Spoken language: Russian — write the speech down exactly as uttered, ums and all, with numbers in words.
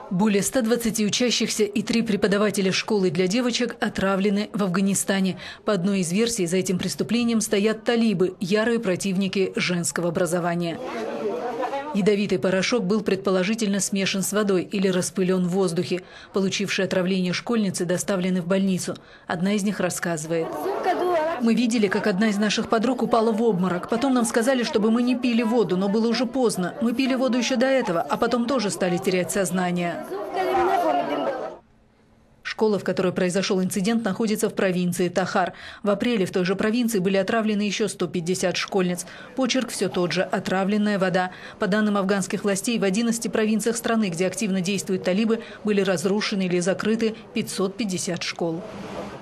Более ста двадцати учащихся и три преподавателя школы для девочек отравлены в Афганистане. По одной из версий, за этим преступлением стоят талибы, ярые противники женского образования. Ядовитый порошок был предположительно смешан с водой или распылен в воздухе. Получившие отравление школьницы доставлены в больницу. Одна из них рассказывает. Мы видели, как одна из наших подруг упала в обморок. Потом нам сказали, чтобы мы не пили воду, но было уже поздно. Мы пили воду еще до этого, а потом тоже стали терять сознание. Школа, в которой произошел инцидент, находится в провинции Тахар. В апреле в той же провинции были отравлены еще сто пятьдесят школьниц. Почерк все тот же – отравленная вода. По данным афганских властей, в одиннадцати провинциях страны, где активно действуют талибы, были разрушены или закрыты пятьсот пятьдесят школ.